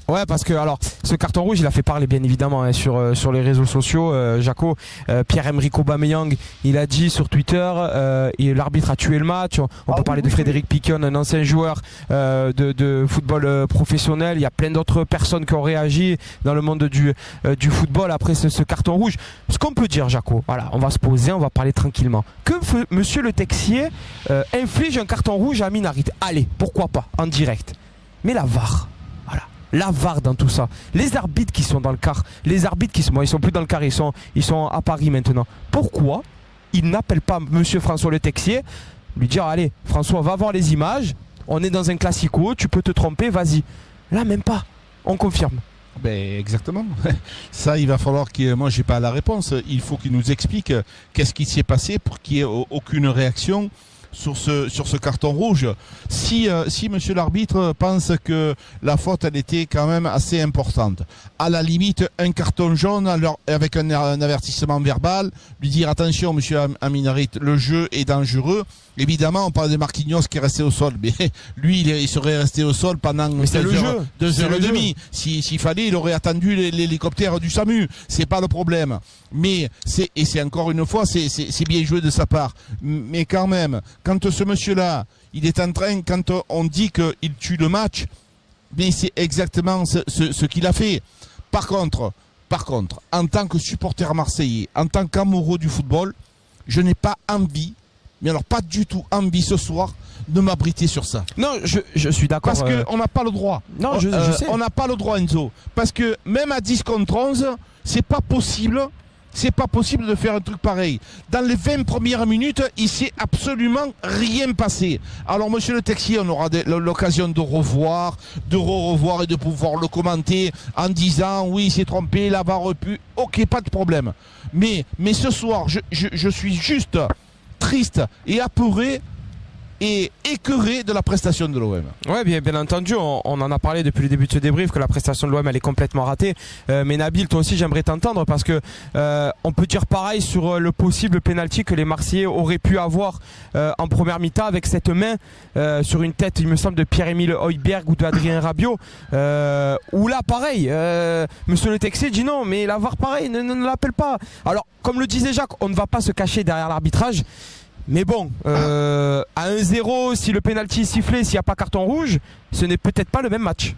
Ouais, parce que alors ce carton rouge, il a fait parler bien évidemment hein, sur euh, sur les réseaux sociaux. Euh, Jaco, euh, Pierre-Emerick Aubameyang, il a dit sur Twitter, euh, et l'arbitre a tué le match. On, on ah, peut parler oui, de Frédéric Piquion, un ancien joueur euh, de, de football euh, professionnel. Il y a plein d'autres personnes qui ont réagi dans le monde du euh, du football après ce, ce carton rouge. Ce qu'on peut dire, Jaco, voilà, on va se poser, on va parler tranquillement. Que f- Monsieur Le Texier euh, inflige un carton rouge à Amin Harit. Allez, pourquoi pas en direct. Mais la V A R, voilà. La V A R dans tout ça, les arbitres qui sont dans le car, les arbitres qui sont, bon, ils sont plus dans le car, ils sont, ils sont à Paris maintenant. Pourquoi ils n'appellent pas Monsieur François Le Texier, lui dire allez François va voir les images, on est dans un classico, tu peux te tromper, vas-y. Là même pas, on confirme. Ben exactement. Ça, il va falloir qu'il. Moi, j'ai pas la réponse. Il faut qu'il nous explique qu'est-ce qui s'est passé pour qu'il n'y ait aucune réaction sur ce sur ce carton rouge. Si euh, si monsieur l'arbitre pense que la faute elle était quand même assez importante, à la limite un carton jaune alors avec un, un avertissement verbal, lui dire attention monsieur Amin Harit, le jeu est dangereux. Évidemment, on parle de Marquinhos qui est resté au sol, mais lui il, il serait resté au sol pendant mais deux le heures, jeu. deux c'est heures le et demie. jeu. Si s'il fallait, il aurait attendu l'hélicoptère du SAMU. C'est pas le problème. Mais c'est et c'est encore une fois, c'est c'est c'est bien joué de sa part. Mais quand même, quand ce monsieur-là, il est en train, quand on dit qu'il tue le match, mais c'est exactement ce, ce, ce qu'il a fait. Par contre, par contre, en tant que supporter marseillais, en tant qu'amoureux du football, je n'ai pas envie, mais alors pas du tout envie ce soir de m'abriter sur ça. Non, je, je suis d'accord. Parce euh... qu'on n'a pas le droit. Non, je, euh, je sais. On n'a pas le droit, Enzo. Parce que même à dix contre onze, c'est pas possible. C'est pas possible de faire un truc pareil. Dans les vingt premières minutes, il s'est absolument rien passé. Alors, monsieur Le Texier, on aura l'occasion de revoir, de re-revoir et de pouvoir le commenter en disant oui, il s'est trompé, là va repu. Ok, pas de problème. Mais, mais ce soir, je, je, je suis juste triste et apeuré et écœuré de la prestation de l'O M. Ouais, bien, bien entendu, on, on en a parlé depuis le début de ce débrief que la prestation de l'O M elle est complètement ratée. Euh, mais Nabil, toi aussi j'aimerais t'entendre parce que euh, on peut dire pareil sur le possible penalty que les Marseillais auraient pu avoir euh, en première mi-temps avec cette main euh, sur une tête, il me semble, de Pierre-Emile Højbjerg ou de Adrien Rabiot. Euh, où là, pareil, euh, Monsieur Le Texier dit non, mais la V A R pareil, ne, ne, ne l'appelle pas. Alors, comme le disait Jacques, on ne va pas se cacher derrière l'arbitrage. Mais bon, euh, à un zéro, si le pénalty est sifflé, s'il n'y a pas carton rouge, ce n'est peut-être pas le même match.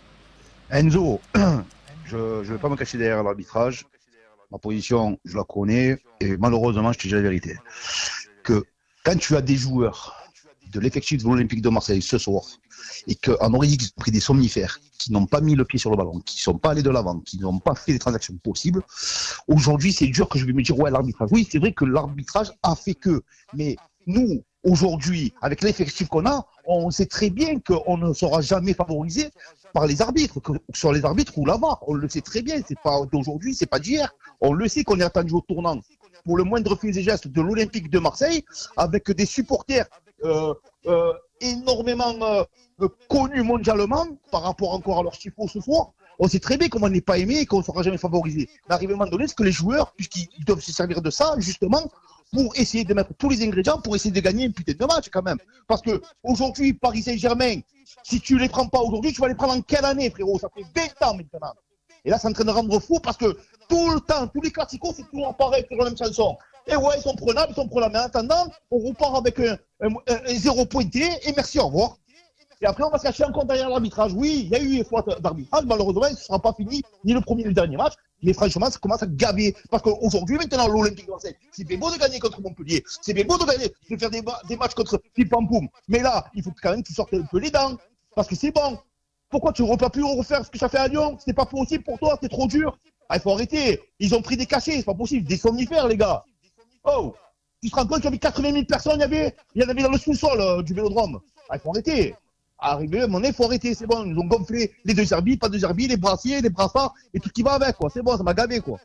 Enzo, je ne vais pas me cacher derrière l'arbitrage. Ma position, je la connais. Et malheureusement, je te dis la vérité. Que quand tu as des joueurs de l'effectif de l'Olympique de Marseille ce soir, et qu'en Aurélie, ils ont pris des somnifères, qui n'ont pas mis le pied sur le ballon, qui ne sont pas allés de l'avant, qui n'ont pas fait les transactions possibles, aujourd'hui, c'est dur que je vais me dire, ouais, l'arbitrage. Oui, c'est vrai que l'arbitrage a fait que. Mais nous, aujourd'hui, avec l'effectif qu'on a, on sait très bien qu'on ne sera jamais favorisé par les arbitres, que ce soit les arbitres ou la V A R. On le sait très bien, c'est pas d'aujourd'hui, c'est pas d'hier. On le sait qu'on est attendu au tournant pour le moindre fait et geste de l'Olympique de Marseille, avec des supporters euh, euh, énormément euh, connus mondialement par rapport encore à leur chiffre ce soir. On sait très bien qu'on n'est pas aimé et qu'on ne sera jamais favorisé. Mais arrivé à un moment donné, c'est que les joueurs, puisqu'ils doivent se servir de ça, justement, pour essayer de mettre tous les ingrédients pour essayer de gagner une putain de match quand même. Parce que aujourd'hui, Paris Saint-Germain, si tu les prends pas aujourd'hui, tu vas les prendre en quelle année, frérot? Ça fait vingt ans maintenant. Et là, c'est en train de rendre fou parce que tout le temps, tous les classicos, c'est toujours pareil, toujours la même chanson. Et ouais, ils sont prenables, ils sont prenables. Mais en attendant, on repart avec un, un, un, un zéro pointé et merci, au revoir. Et après, on va se cacher encore derrière l'arbitrage. Oui, il y a eu une fois d'arbitrage. Malheureusement, ce ne sera pas fini ni le premier ni le dernier match. Mais franchement, ça commence à gaver. Parce qu'aujourd'hui, maintenant, l'Olympique de Marseille, c'est bien beau de gagner contre Montpellier. C'est bien beau de gagner, de faire des, des matchs contre Pipampoum. Mais là, il faut quand même que tu sortes un peu les dents. Parce que c'est bon. Pourquoi tu n'aurais pas pu refaire ce que ça fait à Lyon? C'est pas possible pour toi, c'est trop dur. Ah, il faut arrêter. Ils ont pris des cachets, c'est pas possible. Des somnifères, les gars. Oh, tu te rends compte qu'il y avait quatre-vingt mille personnes, il y, avait, il y en avait dans le sous-sol euh, du Vélodrome. Ah, il faut arrêter. Arrivé à un moment donné, il faut arrêter, c'est bon. Ils ont gonflé les deux herbies, pas deux herbies, les brassiers, les brassards et tout ce qui va avec, quoi. C'est bon, ça m'a gavé, quoi.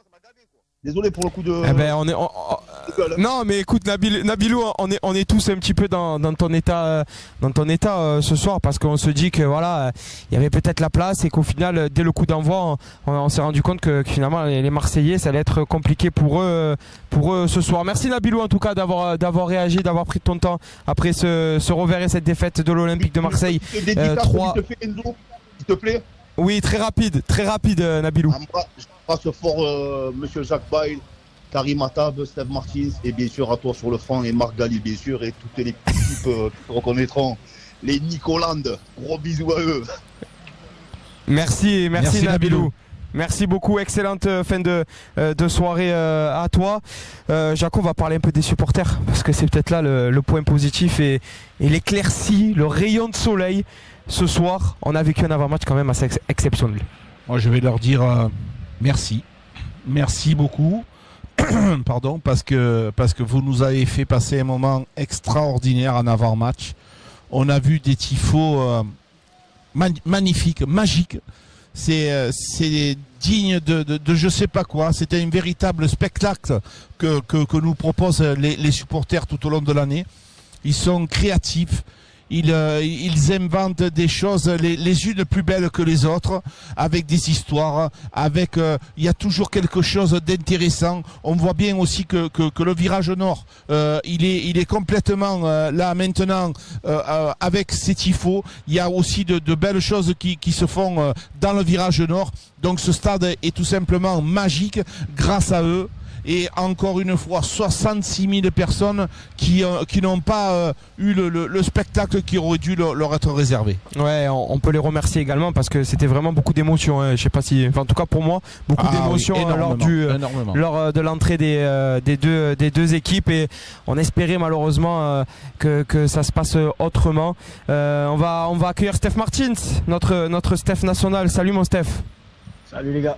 Désolé pour le coup de. Eh ben, on est. On, on, non, mais écoute, Nabil, Nabilou, on est, on est tous un petit peu dans, dans ton état, dans ton état euh, ce soir, parce qu'on se dit que voilà, il y avait peut-être la place et qu'au final, dès le coup d'envoi, on, on s'est rendu compte que, que finalement les, les Marseillais, ça allait être compliqué pour eux, pour eux ce soir. Merci Nabilou en tout cas d'avoir, d'avoir réagi, d'avoir pris ton temps après ce, ce revers et cette défaite de l'Olympique de Marseille. Euh, trois. S'il te plaît, Oui, très rapide, très rapide, euh, Nabilou. Je passe fort euh, Monsieur Jacques Bail, Karim Atab, Steve Martins, et bien sûr à toi sur le front, et Marc Galli, bien sûr, et toutes les équipes euh, qui se reconnaîtront. Les Nicoland, gros bisous à eux. Merci, merci, Merci, Nabilou. Nabilou. Merci beaucoup, excellente fin de, de soirée euh, à toi. Euh, Jaco, on va parler un peu des supporters, parce que c'est peut-être là le, le point positif et, et l'éclaircie, le rayon de soleil. Ce soir, on a vécu un avant-match quand même assez ex exceptionnel. Moi, je vais leur dire euh, merci. Merci beaucoup. Pardon, parce que, parce que vous nous avez fait passer un moment extraordinaire en avant-match. On a vu des tifos euh, man magnifiques, magiques. C'est c'est digne de, de, de je sais pas quoi. C'était un véritable spectacle que, que, que nous proposent les, les supporters tout au long de l'année. Ils sont créatifs. Ils, euh, ils inventent des choses les, les unes plus belles que les autres, avec des histoires, avec euh, il y a toujours quelque chose d'intéressant. On voit bien aussi que, que, que le virage nord, euh, il est il est complètement euh, là maintenant euh, euh, avec ses tifos. Il y a aussi de, de belles choses qui, qui se font euh, dans le virage nord. Donc ce stade est tout simplement magique grâce à eux. Et encore une fois, soixante-six mille personnes qui, euh, qui n'ont pas euh, eu le, le, le spectacle qui aurait dû leur, leur être réservé. Ouais, on, on peut les remercier également parce que c'était vraiment beaucoup d'émotions. Hein. Je sais pas si, enfin, en tout cas pour moi, beaucoup ah, d'émotions oui, lors du, euh, lors de l'entrée des, euh, des deux, des deux équipes. Et on espérait malheureusement euh, que, que ça se passe autrement. Euh, on va, on va accueillir Steph Martins, notre, notre Steph national. Salut mon Steph. Salut les gars.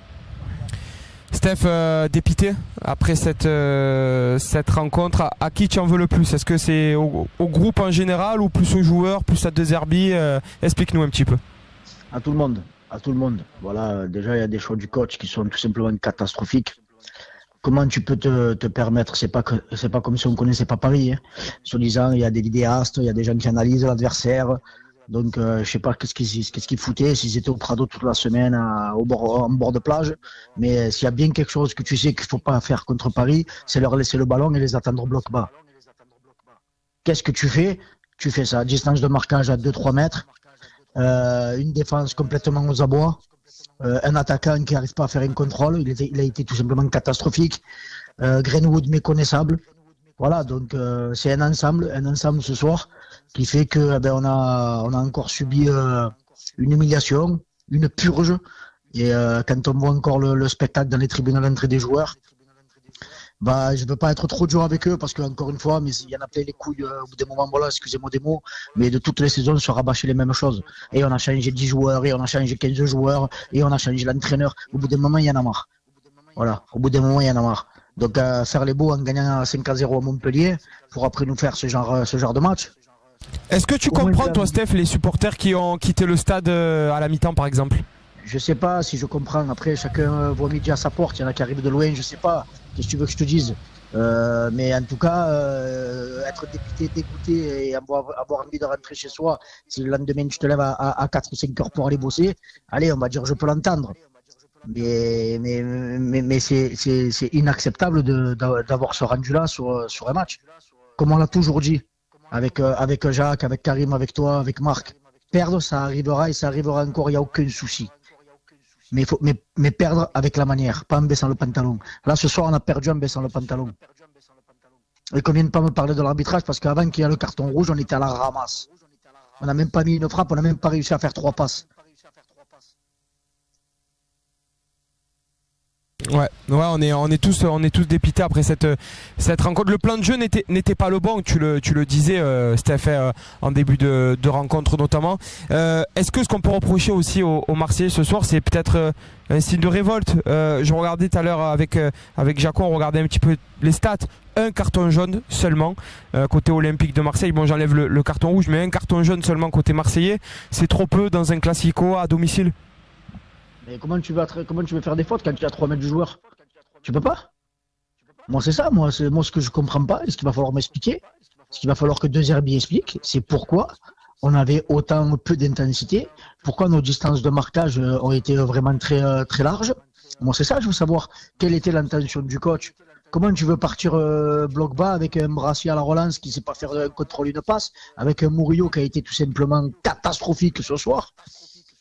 Steph, euh, dépité après cette, euh, cette rencontre, à, à qui tu en veux le plus? Est-ce que c'est au, au groupe en général ou plus aux joueurs, plus à De Zerbi? euh, Explique-nous un petit peu. À tout le monde, à tout le monde. Voilà, déjà il y a des choix du coach qui sont tout simplement catastrophiques. Comment tu peux te, te permettre? C'est pas que c'est pas comme si on connaissait pas Paris. Hein. Sur disant, il y a des vidéastes, il y a des gens qui analysent l'adversaire. Donc, euh, je sais pas qu'est-ce qu'ils qu'est-ce qu'ils foutaient, s'ils étaient au Prado toute la semaine à, au bord, en bord de plage. Mais euh, s'il y a bien quelque chose que tu sais qu'il faut pas faire contre Paris, c'est leur laisser le ballon et les attendre au bloc bas. Qu'est-ce que tu fais? Tu fais ça, distance de marquage à deux trois mètres, euh, une défense complètement aux abois, euh, un attaquant qui n'arrive pas à faire un contrôle, il, était, il a été tout simplement catastrophique, euh, Greenwood méconnaissable. Voilà, donc euh, c'est un ensemble, un ensemble ce soir qui fait que eh ben, on a on a encore subi euh, une humiliation, une purge. Et euh, quand on voit encore le, le spectacle dans les tribunes à l'entrée des joueurs, bah je veux pas être trop dur avec eux parce que encore une fois, mais il y en a plein les couilles euh, au bout des moments, voilà, excusez-moi des mots, mais de toutes les saisons on se rabâchait les mêmes choses. Et on a changé dix joueurs, et on a changé quinze joueurs, et on a changé l'entraîneur. Au bout des moments, il y en a marre. Voilà, au bout des moments, il y en a marre. Donc euh, faire les beaux en gagnant cinq à zéro à Montpellier pour après nous faire ce genre, ce genre de match. Est-ce que tu Comment comprends toi Steph les supporters qui ont quitté le stade à la mi-temps par exemple? Je sais pas si je comprends, après chacun voit midi à sa porte, il y en a qui arrivent de loin, je sais pas, qu'est-ce que tu veux que je te dise, euh, mais en tout cas euh, être dépité, dégoûté et avoir, avoir envie de rentrer chez soi, si le lendemain tu te lèves à, à, à quatre ou cinq heures pour aller bosser, allez on va dire je peux l'entendre. Mais, mais, mais, mais c'est inacceptable d'avoir ce rendu-là sur, sur un match. Comme on l'a toujours dit, avec, avec Jacques, avec Karim, avec toi, avec Marc. Perdre, ça arrivera et ça arrivera encore, il n'y a aucun souci. Mais, faut, mais, mais perdre avec la manière, pas en baissant le pantalon. Là, ce soir, on a perdu en baissant le pantalon. Et qu'on vienne pas me parler de l'arbitrage, parce qu'avant qu'il y ait le carton rouge, on était à la ramasse. On n'a même pas mis une frappe, on n'a même pas réussi à faire trois passes. Ouais, ouais, on est, on est tous, on est tous dépités après cette, cette rencontre. Le plan de jeu n'était, n'était pas le bon. Tu le, tu le disais, euh, Steph, euh, en début de, de rencontre notamment. Euh, est-ce que ce qu'on peut reprocher aussi aux, aux Marseillais ce soir, c'est peut-être euh, un signe de révolte? euh, Je regardais tout à l'heure avec, euh, avec Jaco, on regardait un petit peu les stats. Un carton jaune seulement euh, côté Olympique de Marseille. Bon, j'enlève le, le carton rouge, mais un carton jaune seulement côté Marseillais, c'est trop peu dans un classico à domicile. Mais comment tu vas comment tu veux faire des fautes quand tu as trois mètres du joueur? Tu peux pas? Moi c'est ça, moi c'est moi ce que je comprends pas, et ce qu'il va falloir m'expliquer, ce qu'il va falloir que De Zerbi explique, c'est pourquoi on avait autant peu d'intensité, pourquoi nos distances de marquage ont été vraiment très très larges. Moi c'est ça, je veux savoir quelle était l'intention du coach. Comment tu veux partir euh, bloc bas avec un Brassier à la relance qui ne sait pas faire un contrôle, une passe, avec un Murillo qui a été tout simplement catastrophique ce soir.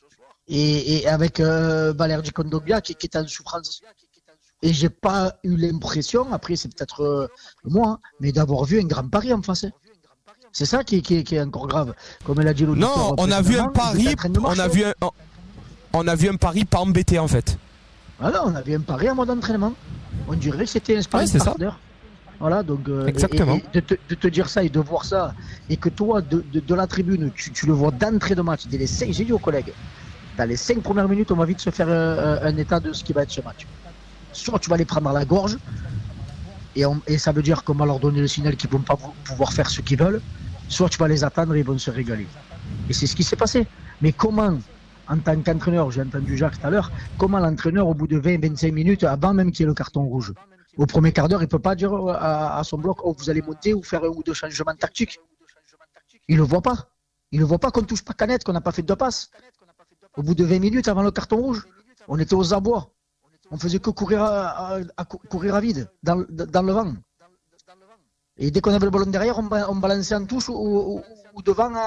et, et avec euh, Valère Kondogbia qui, qui est en souffrance. Et j'ai pas eu l'impression, après c'est peut-être euh, moi, hein, mais d'avoir vu un grand pari en face. C'est ça qui, qui, qui est encore grave. Comme elle a dit l'auditeur. Non, on a vu un pari, on a vu un, on a vu un pari pas embêté en fait. Voilà, on a vu un pari en mode entraînement. On dirait que c'était un sparring ouais, partner. Voilà, donc euh, exactement. Et, et de, te, de te dire ça et de voir ça, et que toi, de, de, de la tribune, tu, tu le vois d'entrée de match, dès les cinq, j'ai dit aux collègues, dans les cinq premières minutes, on va vite se faire euh, un état de ce qui va être ce match. Soit tu vas les prendre à la gorge, et, on, et ça veut dire qu'on va leur donner le signal qu'ils ne vont pas pouvoir faire ce qu'ils veulent, soit tu vas les attendre et ils vont se régaler. Et c'est ce qui s'est passé. Mais comment, en tant qu'entraîneur, j'ai entendu Jacques tout à l'heure, comment l'entraîneur, au bout de vingt à vingt-cinq minutes, avant même qu'il y ait le carton rouge, au premier quart d'heure, il ne peut pas dire à, à son bloc, oh, vous allez monter ou faire un ou deux changements tactiques. Il ne le voit pas. Il ne voit pas qu'on ne touche pas Canette, qu'on n'a pas fait de passe. Au bout de vingt minutes, avant le carton rouge, on était aux abois. On faisait que courir à, à, à, courir à vide, dans, dans le vent. Et dès qu'on avait le ballon derrière, on, on balançait en touche ou, ou, ou devant à,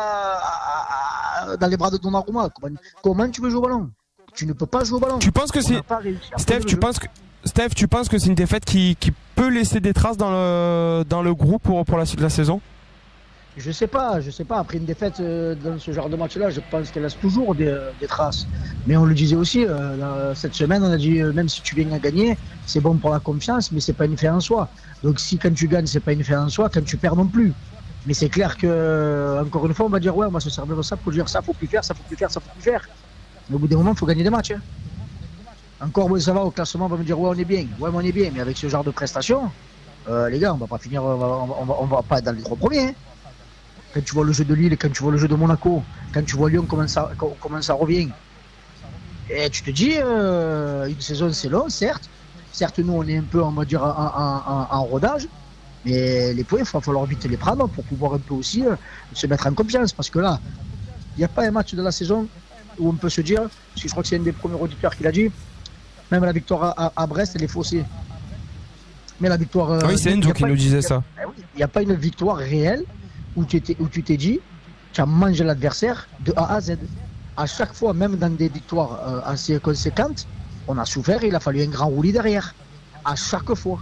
à, à, dans les bras de Donnarumma. Comment, comment tu veux jouer au ballon? Tu ne peux pas jouer au ballon. Tu penses que c'est... Steph, tu penses que... Steph, tu penses que c'est une défaite qui, qui peut laisser des traces dans le, dans le groupe pour, pour la suite de la saison? Je sais pas, je sais pas. Après une défaite euh, dans ce genre de match-là, je pense qu'elle laisse toujours des, des traces. Mais on le disait aussi, euh, cette semaine, on a dit, euh, même si tu viens à gagner, c'est bon pour la confiance, mais c'est pas une fin en soi. Donc si quand tu gagnes, c'est pas une fin en soi, quand tu perds non plus. Mais c'est clair que, euh, encore une fois, on va dire, ouais, on va se servir de ça pour dire ça, faut plus faire, ça faut plus faire, ça faut plus faire. Mais au bout d'un moment, il faut gagner des matchs. Hein. Encore, ouais, ça va, au classement, on va me dire, ouais, on est bien, ouais, mais on est bien. Mais avec ce genre de prestations, euh, les gars, on va pas finir, on va, on va, on va pas être dans les trois premiers. Hein. Quand tu vois le jeu de Lille, quand tu vois le jeu de Monaco, quand tu vois Lyon, comment ça, comment ça revient. Et tu te dis, euh, une saison c'est long, certes. Certes, nous on est un peu, on va dire, en, en, en, en rodage. Mais les points, il va falloir vite les prendre pour pouvoir un peu aussi euh, se mettre en confiance. Parce que là, il n'y a pas un match de la saison où on peut se dire, parce que je crois que c'est un des premiers auditeurs qui l'a dit, même la victoire à, à, à Brest, elle est faussée. Mais la victoire... Euh, oui, c'est Enzo qui nous disait ça. Il n'y a pas une victoire réelle où tu t'es, où tu t'es dit, tu as mangé l'adversaire de A à Z. À chaque fois, même dans des victoires euh, assez conséquentes, on a souffert et il a fallu un grand roulis derrière. À chaque fois.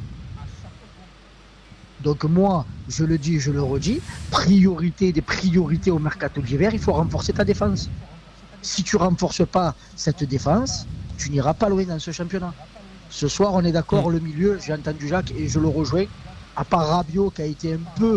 Donc moi, je le dis, je le redis, priorité des priorités au mercato d'hiver, il faut renforcer ta défense. Si tu ne renforces pas cette défense, tu n'iras pas loin dans ce championnat. Ce soir, on est d'accord, mmh. le milieu, j'ai entendu Jacques et je le rejoins, à part Rabiot qui a été un peu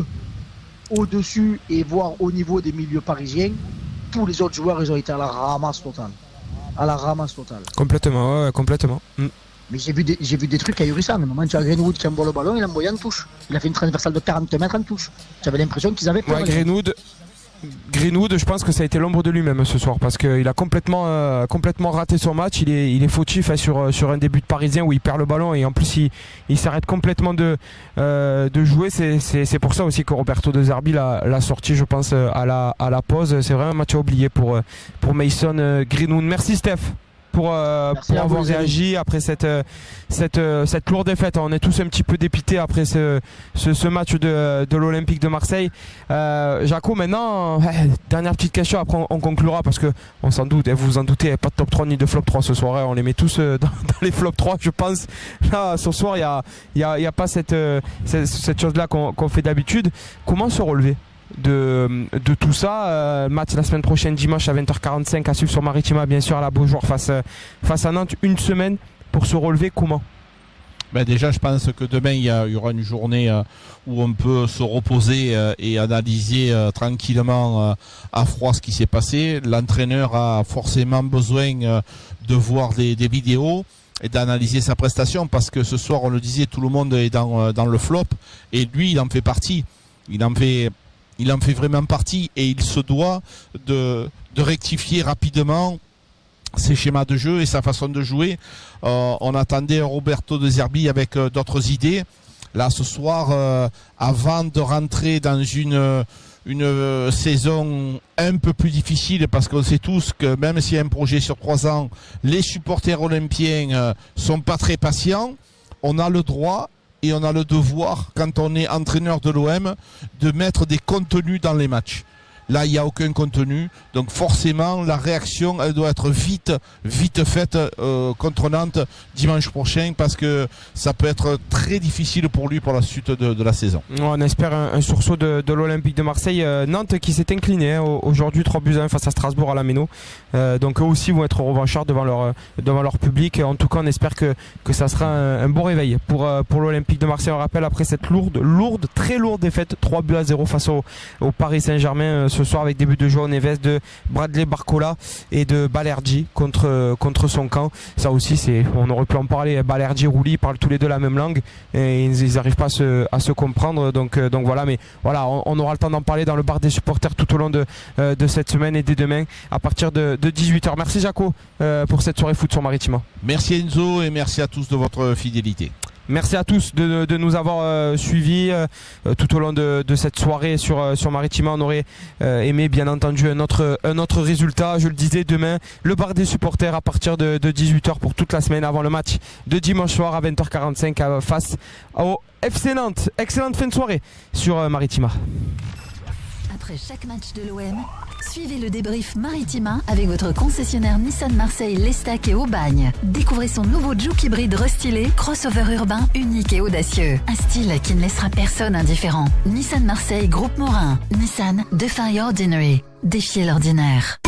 au-dessus et voire au niveau des milieux parisiens, tous les autres joueurs, ils ont été à la ramasse totale. À la ramasse totale. Complètement, ouais, complètement. Mm. Mais j'ai vu, des, j'ai vu des trucs ahurissants. À un moment, tu as Greenwood qui envoie le ballon, il a envoyé en touche. Il a fait une transversale de quarante mètres en touche. J'avais l'impression qu'ils avaient peur. Ouais, Greenwood, Greenwood, je pense que ça a été l'ombre de lui-même ce soir parce qu'il a complètement, euh, complètement raté son match. Il est, il est fautif hein, sur, sur un début de parisien où il perd le ballon et en plus il, il s'arrête complètement de, euh, de jouer. C'est, c'est, c'est pour ça aussi que Roberto De Zerbi l'a, l'a sorti, je pense, à la, à la pause. C'est vraiment un match à oublier pour, pour Mason Greenwood. Merci Steph. Pour, euh, pour avoir vous, réagi après cette, cette, cette lourde défaite. On est tous un petit peu dépités après ce, ce, ce match de, de l'Olympique de Marseille. Euh, Jaco, maintenant, ouais, dernière petite question, après on, on conclura parce que on s'en doute, vous vous en doutez, pas de top trois ni de flop trois ce soir. Hein, on les met tous dans, dans les flop trois, je pense. Là, ce soir, il n'y a, y a, y a pas cette, cette, cette chose-là qu'on, qu'on fait d'habitude. Comment se relever de, de tout ça, euh, match la semaine prochaine dimanche à vingt heures quarante-cinq à suivre sur Maritima bien sûr à la Beaujoire face, face à Nantes, une semaine pour se relever. Comment? Ben déjà je pense que demain il y, a, il y aura une journée euh, où on peut se reposer euh, et analyser euh, tranquillement euh, à froid ce qui s'est passé. L'entraîneur a forcément besoin euh, de voir des, des vidéos et d'analyser sa prestation parce que ce soir on le disait, tout le monde est dans, euh, dans le flop et lui il en fait partie. Il en fait Il en fait vraiment partie et il se doit de, de rectifier rapidement ses schémas de jeu et sa façon de jouer. Euh, on attendait Roberto De Zerbi avec euh, d'autres idées. Là, ce soir, euh, avant de rentrer dans une, une euh, saison un peu plus difficile, parce qu'on sait tous que même s'il y a un projet sur trois ans, les supporters olympiens euh, sont pas très patients. On a le droit et on a le devoir, quand on est entraîneur de l'O M, de mettre des contenus dans les matchs. Là, il n'y a aucun contenu. Donc forcément, la réaction, elle doit être vite, vite faite euh, contre Nantes dimanche prochain, parce que ça peut être très difficile pour lui pour la suite de, de la saison. On espère un, un sursaut de, de l'Olympique de Marseille. Euh, Nantes qui s'est incliné hein, aujourd'hui trois buts à un face à Strasbourg à la Méno. Euh, donc eux aussi vont être revanchards devant leur, devant leur public. En tout cas, on espère que, que ça sera un, un beau réveil pour, pour l'Olympique de Marseille. On rappelle après cette lourde, lourde, très lourde défaite, trois buts à zéro face au, au Paris Saint-Germain euh, ce soir, avec des buts de João Neves, de Bradley Barcola et de Balerdi contre, contre son camp. Ça aussi, c'est, on aurait pu en parler. Balerdi, Rouli parlent tous les deux la même langue et ils n'arrivent pas à se, à se comprendre. Donc, donc voilà, mais voilà, on, on aura le temps d'en parler dans le bar des supporters tout au long de, euh, de cette semaine et dès demain à partir de, de dix-huit heures. Merci Jaco euh, pour cette soirée foot sur Maritima. Merci Enzo et merci à tous de votre fidélité. Merci à tous de, de nous avoir euh, suivis euh, tout au long de, de cette soirée sur, euh, sur Maritima. On aurait euh, aimé bien entendu un autre, un autre résultat. Je le disais, demain, le bar des supporters à partir de, de dix-huit heures pour toute la semaine avant le match de dimanche soir à vingt heures quarante-cinq euh, face au F C Nantes. Excellente fin de soirée sur euh, Maritima. Après chaque match de l'O M, suivez le débrief Maritima avec votre concessionnaire Nissan Marseille, l'Estac et Aubagne. Découvrez son nouveau Juke hybride restylé, crossover urbain unique et audacieux. Un style qui ne laissera personne indifférent. Nissan Marseille Groupe Morin. Nissan Defy Ordinary. Défiez l'ordinaire.